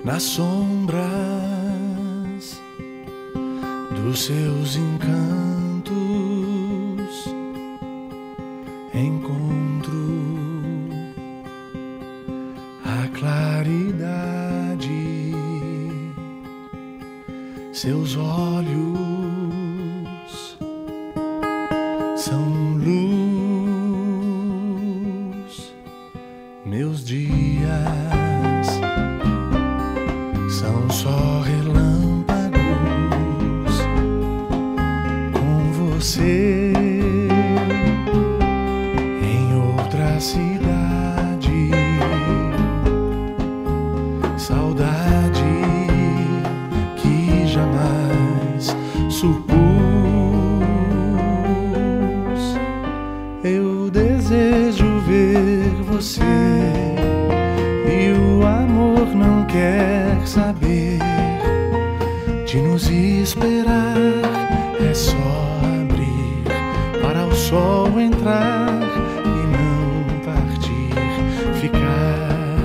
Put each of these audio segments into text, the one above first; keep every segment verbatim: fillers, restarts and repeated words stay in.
nas sombras dos seus encantos encontro a claridade. Seus olhos são luz, meus dias são só relâmpagos com você em outra cidade. Saudade que jamais supus. Eu desejo ver você e o amor não quer saber de nos esperar. É só abrir para o sol entrar e não partir, ficar.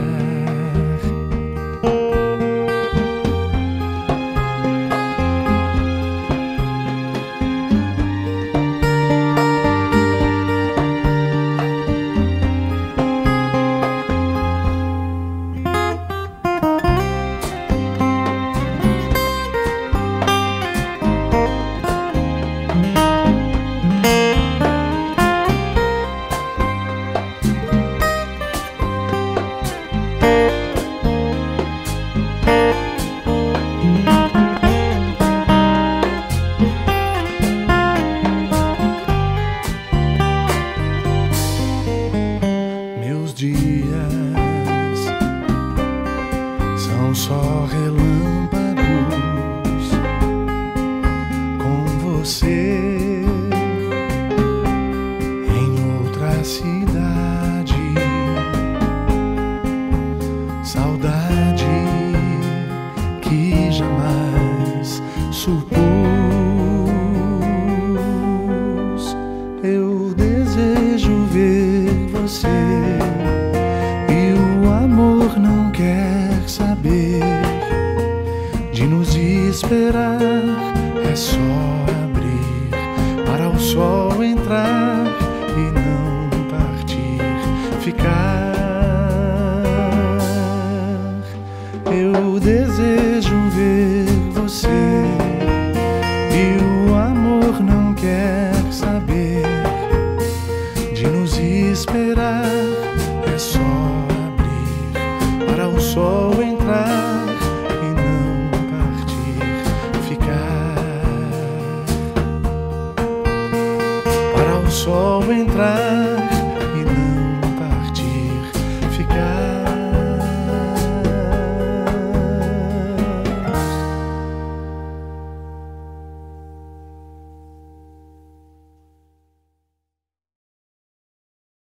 Dias são só relâmpagos com você em outra cidade. Saudade que jamais supus. Eu desejo ver você e o amor não quer saber de nos esperar. É só abrir para o sol entrar e não partir, ficar. Eu desejo ver você e o amor não quer saber de nos esperar. É só abrir para o sol entrar e não partir, ficar. Para o sol entrar